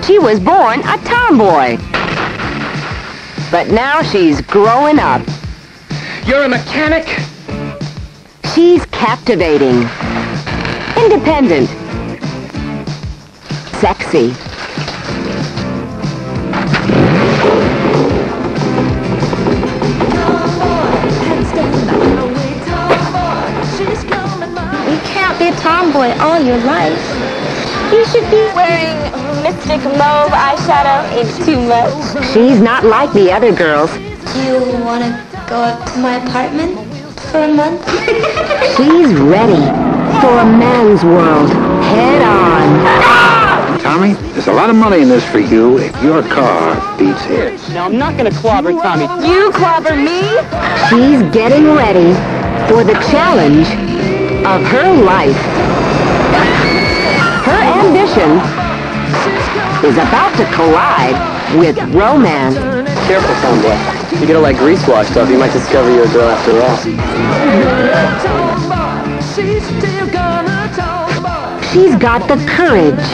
She was born a tomboy. But now she's growing up. You're a mechanic? She's captivating. Independent. Sexy. You can't be a tomboy all your life. You should be wearing Mystic Mauve eyeshadow. It's too much. She's not like the other girls. Do you want to go up to my apartment for a month? She's ready for a man's world. Head on. Tommy, there's a lot of money in this for you if your car beats his. Now, I'm not gonna clobber Tommy. You clobber me? She's getting ready for the challenge of her life. Her ambition is about to collide with romance. Careful, tomboy. You get all that grease washed up, you might discover you're a girl after all. She's got the courage,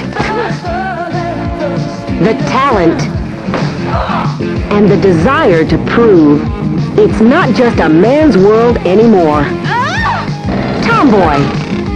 the talent, and the desire to prove it's not just a man's world anymore. Tomboy.